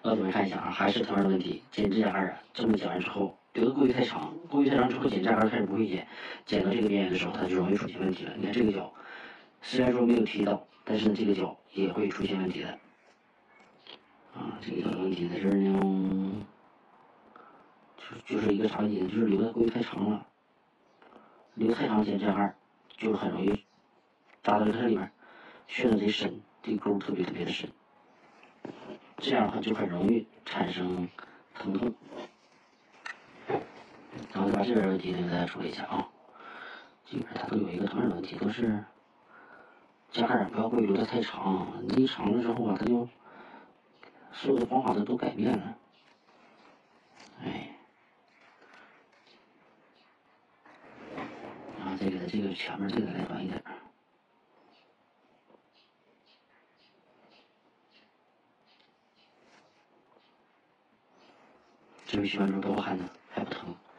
老铁们看一下啊，还是同样的问题，剪指甲盖啊，这么剪完之后留的过于太长，之后剪指甲盖开始不会剪，剪到这个边缘的时候，它就容易出现问题了。你看这个角，虽然说没有提到，但是呢这个角也会出现问题的。啊，这个角的问题在这儿呢，就是一个啥问题呢？就是留的过于太长了，留太长剪指甲盖就是很容易扎到这里边，陷得贼深，这个沟特别的深。这样的话就很容易产生疼痛。然后把这边的问题呢给大家处理一下啊，基本上它都有一个同样的问题，都是甲盖不要过于留的太长，你一长了之后啊，它就所有的方法都改变了。哎，然后这个前面这个来短一点。这位学员说多汗呢，还不疼。